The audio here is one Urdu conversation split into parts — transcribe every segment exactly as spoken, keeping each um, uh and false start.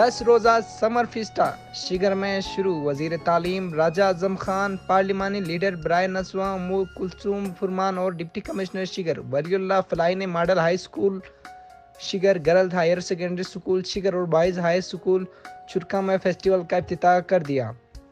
دس روزہ سمر فیسٹا شگر میں شروع۔ وزیر تعلیم راجہ اعظم خان، پارلیمانی لیڈر برائے نسواں امور کلثوم فرمان اور ڈپٹی کمشنر شگر ولی اللہ فلاحی نے model high school Shigar, girls higher secondary school Shigar اور بوائز ہائی اسکول چرکا میں فیسٹیول کا افتتاح کر دیا۔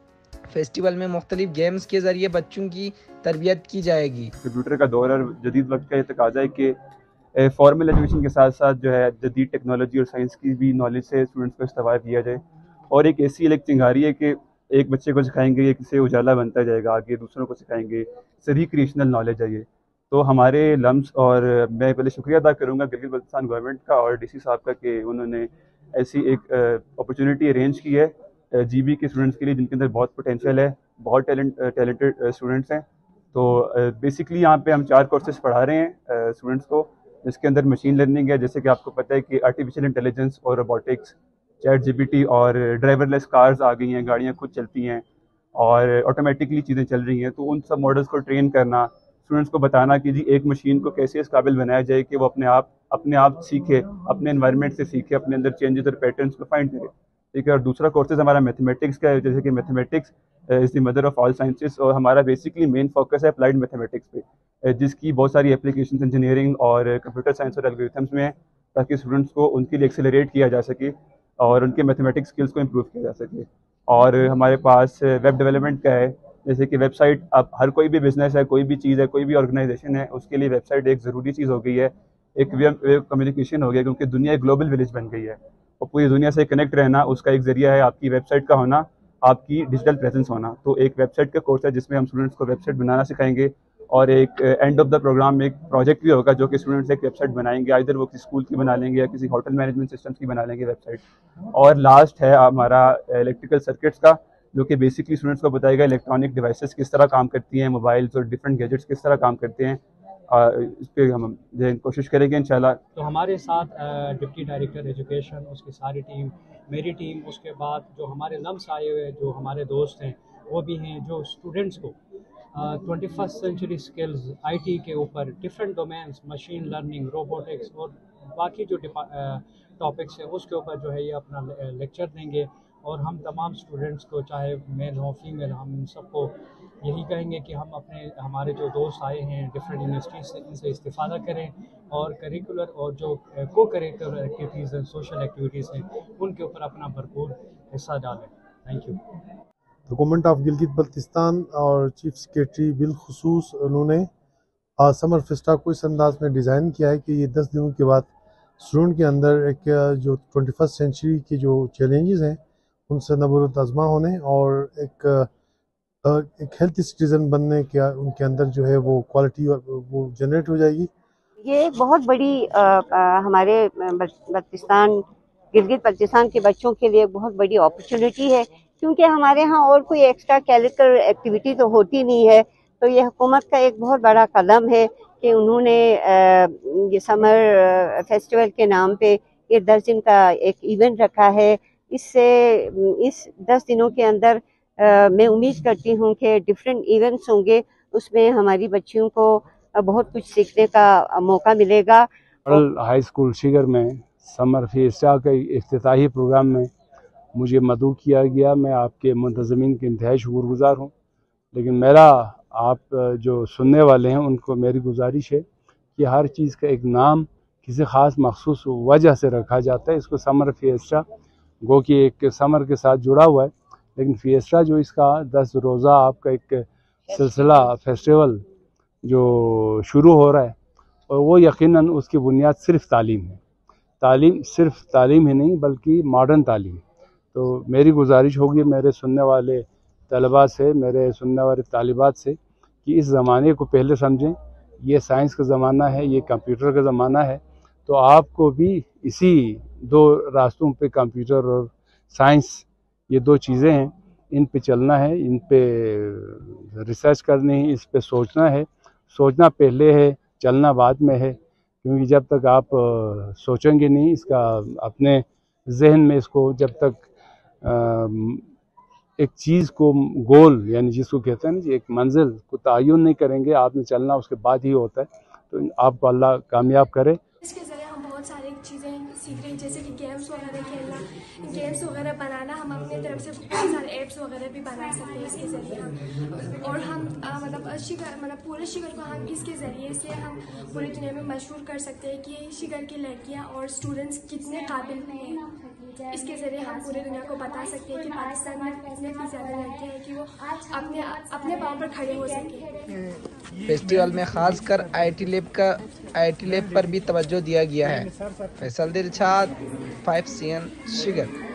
فیسٹیول میں مختلف گیمز کے ذریعے بچوں کی تربیت کی جائے گی۔ کمپیوٹر کا دور اور جدید وقت کا یہ تقاضا ہے کہ فارمل ایجوکیشن کے ساتھ ساتھ جو ہے جدید ٹیکنالوجی اور سائنس کی بھی نالج سے اسٹوڈنٹس کو استفادہ کیا جائے، اور ایک ایسی ایک چنگاری ہے کہ ایک بچے کو سکھائیں گے، ایک سے اجالا بنتا جائے گا، آگے دوسروں کو سکھائیں گے، سے ریکریشنل نالج ہے یہ۔ تو ہمارے لمس، اور میں پہلے شکریہ ادا کروں گا گلگت بلتستان گورنمنٹ کا اور ڈی سی صاحب کا کہ انہوں نے ایسی ایک اپرچونیٹی ارینج کی ہے جی بی کے اسٹوڈنٹس کے لیے جن کے اندر بہت پوٹینشیل ہے، بہت ٹیلنٹ ٹیلنٹڈ اسٹوڈنٹس ہیں۔ تو بیسکلی یہاں پہ ہم چار کورسز پڑھا رہے ہیں اسٹوڈنٹس کو، جس کے اندر مشین لرننگ ہے، جیسے کہ آپ کو پتہ ہے کہ آرٹیفیشیل انٹیلیجنس اور robotics, chat G P T, اور ڈرائیور لیس کارز آ گئی ہیں، گاڑیاں خود چلتی ہیں اور آٹومیٹکلی چیزیں چل رہی ہیں۔ تو ان سب ماڈلس کو ٹرین کرنا، اسٹوڈنٹس کو بتانا کہ جی ایک مشین کو کیسے اس قابل بنایا جائے کہ وہ اپنے آپ اپنے آپ سیکھے، اپنے انوائرمنٹ سے سیکھے، اپنے اندر چینجز اور پیٹرنس کو فائنڈ کرے، ٹھیک ہے۔ اور دوسرا کورسز ہمارا میتھمیٹکس کا ہے، جیسے کہ mathematics is the mother of all sciences, اور ہمارا بیسکلی مین فوکس ہے اپلائیڈ میتھمیٹکس پہ، جس کی بہت ساری اپلیکیشنز انجینئرنگ اور کمپیوٹر سائنس اور الگورتھمس میں ہیں، تاکہ اسٹوڈنٹس کو ان کے لیے ایکسیلریٹ کیا جا سکے اور ان کے میتھمیٹکس اسکلس کو امپروو کیا جا سکے۔ اور ہمارے پاس ویب ڈیولپمنٹ کا ہے، جیسے کہ ویب سائٹ، اب ہر کوئی بھی بزنس ہے، کوئی بھی چیز ہے، کوئی بھی آرگنائزیشن ہے، اس کے لیے ویب سائٹ ایک ضروری چیز ہو گئی ہے، ایک وے آف کمیونیکیشن ہو گیا، کیونکہ دنیا ایک گلوبل ولیج بن گئی ہے، اور پوری دنیا سے کنیکٹ رہنا اس کا ایک ذریعہ ہے آپ کی ویب سائٹ کا ہونا، آپ کی ڈیجیٹل پریزنس ہونا۔ تو ایک ویب سائٹ کا کورس ہے جس میں ہم اسٹوڈنٹس کو ویب سائٹ بنانا سکھائیں گے، اور ایک اینڈ آف دا پروگرام میں ایک پروجیکٹ بھی ہوگا جو کہ اسٹوڈنٹس ایک ویب سائٹ بنائیں گے، ادھر وہ کسی اسکول کی بنا لیں گے یا کسی ہوٹل مینجمنٹ سسٹمس کی بنا لیں گے ویب سائٹ۔ اور لاسٹ ہے ہمارا الیکٹریکل سرکٹس کا، جو کہ بیسکلی اسٹوڈنٹس کو بتائے گا الیکٹرانک ڈیوائسز کس طرح کام کرتی ہیں، موبائلس اور ڈفرینٹ گیجٹس کس طرح کام کرتے ہیں، اس پہ ہم کوشش کریں گے انشاءاللہ۔ تو ہمارے ساتھ ڈپٹی ڈائریکٹر ایجوکیشن، اس کی ساری ٹیم، میری ٹیم، اس کے بعد جو ہمارے لمس آئے ہوئے جو ہمارے دوست ہیں وہ بھی ہیں، جو اسٹوڈنٹس کو twenty first century skills I T کے اوپر different domains, machine learning, robotics اور باقی جو ٹاپکس ہیں اس کے اوپر جو ہے یہ اپنا لیکچر دیں گے، اور ہم تمام اسٹوڈنٹس کو، چاہے میل ہوں فیمیل، ہم ان سب کو یہی کہیں گے کہ ہم اپنے ہمارے جو دوست آئے ہیں ڈفرینٹ یونیورسٹیز سے، ان سے استفادہ کریں، اور کریکولر اور جو کو کریکولر ایکٹیویٹیز ہیں، سوشل ایکٹیویٹیز ہیں، ان کے اوپر اپنا بھرپور حصہ ڈالیں۔ Thank you. حکومت آف گلگت بلتستان اور چیف سیکریٹری بالخصوص انہوں نے سمر فیسٹا کو اس انداز میں ڈیزائن کیا ہے کہ یہ دس دنوں کے بعد اسٹوڈنٹ کے اندر ایک جو ٹوئنٹی فسٹ سینچری کی جو چیلنجز ہیں ان سے نبرالتعظمہ ہونے اور ایک ایک ہیلتھی سٹیزن بننے کا ان کے اندر جو ہے وہ کوالٹی وہ جنریٹ ہو جائے گی۔ یہ بہت بڑی ہمارے بلتستان گلگت بلتستان کے بچوں کے لیے بہت بڑی اپرچونٹی ہے، کیونکہ ہمارے ہاں اور کوئی ایکسٹرا کیریکولر ایکٹیویٹی تو ہوتی نہیں ہے، تو یہ حکومت کا ایک بہت بڑا قدم ہے کہ انہوں نے یہ سمر فیسٹیول کے نام پہ یہ دس دن کا ایک ایونٹ رکھا ہے۔ اس سے اس دس دنوں کے اندر میں امید کرتی ہوں کہ ڈفرینٹ ایونٹس ہوں گے، اس میں ہماری بچیوں کو بہت کچھ سیکھنے کا موقع ملے گا۔ ہائی اسکول شگر میں سمر فیسٹا کے افتتاحی پروگرام میں مجھے مدعو کیا گیا، میں آپ کے منتظمین کے انتہائی شکر گزار ہوں، لیکن میرا آپ جو سننے والے ہیں ان کو میری گزارش ہے کہ ہر چیز کا ایک نام کسی خاص مخصوص وجہ سے رکھا جاتا ہے۔ اس کو سمر فیسٹا گو کہ ایک سمر کے ساتھ جڑا ہوا ہے، لیکن فیسٹا جو اس کا دس روزہ آپ کا ایک سلسلہ فیسٹیول جو شروع ہو رہا ہے، اور وہ یقیناً اس کی بنیاد صرف تعلیم ہے، تعلیم صرف تعلیم ہی نہیں بلکہ ماڈرن تعلیم۔ تو میری گزارش ہوگی میرے سننے والے طلباء سے، میرے سننے والے طالبات سے کہ اس زمانے کو پہلے سمجھیں، یہ سائنس کا زمانہ ہے، یہ کمپیوٹر کا زمانہ ہے، تو آپ کو بھی اسی دو راستوں پہ، کمپیوٹر اور سائنس، یہ دو چیزیں ہیں، ان پہ چلنا ہے، ان پہ ریسرچ کرنی ہے، اس پہ سوچنا ہے۔ سوچنا پہلے ہے، چلنا بعد میں ہے، کیونکہ جب تک آپ سوچیں گے نہیں اس کا اپنے ذہن میں، اس کو جب تک ایک چیز کو گول یعنی جس کو کہتے ہیں نا جی ایک منزل کو تعین نہیں کریں گے، آپ نے چلنا اس کے بعد ہی ہوتا ہے۔ تو آپ کو اللہ کامیاب کرے۔ اس کے ذریعے ہم بہت ساری چیزیں सीख रहे हैं, जैसे कि गेम्स वगैरह खेलना, गेम्स वगैरह बनाना। हम अपने तरफ से बहुत सारे ऐप्स वगैरह भी बना सकते हैं इसके ज़रिए हम। और हम आ, मतलब शिगर मतलब पूरे शिगर को हम इसके ज़रिए से हम पूरी दुनिया में मशहूर कर सकते हैं कि शिगर की लड़कियाँ और स्टूडेंट्स कितने काबिल हैं। इसके ज़रिए हम पूरे दुनिया को बता सकते हैं कि पाकिस्तान में कितने की ज़्यादा लड़कियाँ हैं कि वो अपने अपने पाँव पर खड़े हो सकें। फेस्टिवल में खासकर आईटी लैब का आईटी लैब पर भी तवज्जो दिया गया है। Faisal Dilshad, five C N Shigar.